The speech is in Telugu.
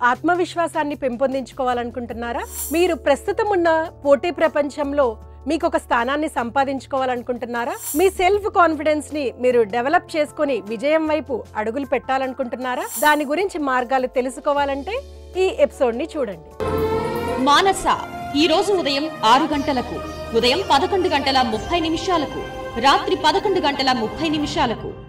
ఆత్మవిశ్వాసాన్ని పెంపొందించుకోవాలనుకుంటున్నారా? మీరు ప్రస్తుతం ఉన్న పోటీ ప్రపంచంలో మీకు ఒక స్థానాన్ని సంపాదించుకోవాలనుకుంటున్నారా? మీ సెల్ఫ్ కాన్ఫిడెన్స్ ని మీరు డెవలప్ చేసుకొని విజయం వైపు అడుగులు పెట్టాలనుకుంటున్నారా? దాని గురించి మార్గాలు తెలుసుకోవాలంటే ఈ ఎపిసోడ్ ని చూడండి. మానస ఈ రోజు ఉదయం 6 గంటలకు, ఉదయం 11:30 రాత్రి 11:30